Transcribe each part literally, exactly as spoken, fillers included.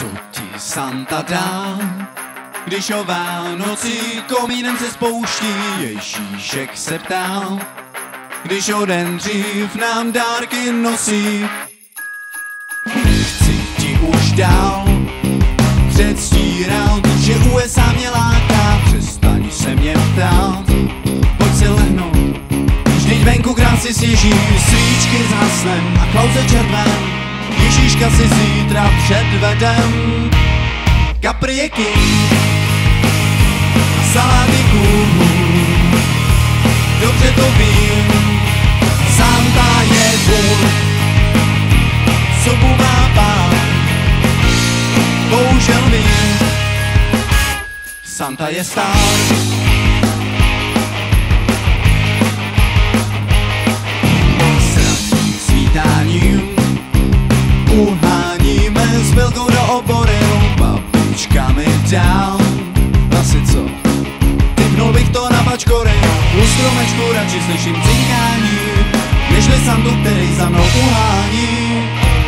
Co ti Santa dá, když o Vánoci komínem se spouští, Ježíšek se ptá, když o den dřív nám dárky nosí. Chci ti už dál předstírat, že U S A mě láká, přestaň se mě ptát, pojď si lehnout, vždyť venku krásy sněží, svíčky zhasnem a Klause červen, Ježíška si zítra předvedem. Capri je king a saláty kůl, dobře to vím, Santa je vůl, sobu má pán, bohužel vím, Santa je star. Sračí svítáním uháníme s pilkou do obory, babička mi dál asi co, typnul bych to na bačkory, u stromečku radši slyším cinkání, nežli Santu, který za mnou uhání.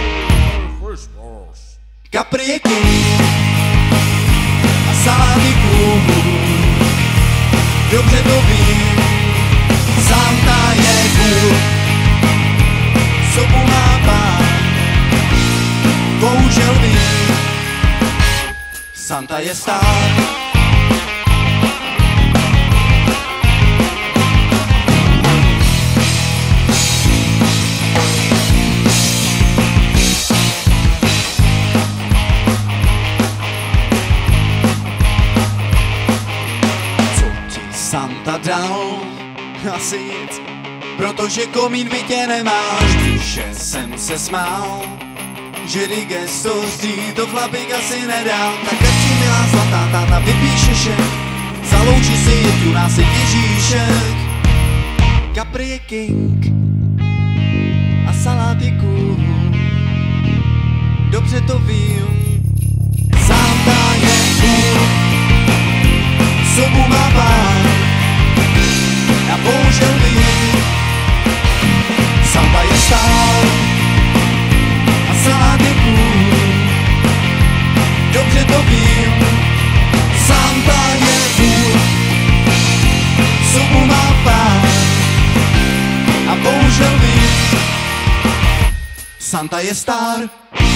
Capri je king a saláty kůl, dobře to vím, Santa je cool, sobu má pán, bohužel vím, Santa je star. Co ti Santa dal? Asi nic, protože komín by tě nemáš, když jsem se smál, že digesto zdí to chlapík asi nedá, tak ať ti milá zlatá táta vypíše šek, zaloučí si jeď u nás je Ježíšek. Capri je king a salát je cool, dobře to vím, Santa je cool, sobu má pán a bohužel vím, Santa je star. Salát je cool, dobře to vím, Santa je cool, sobu má pán a bohužel vím, Santa je star.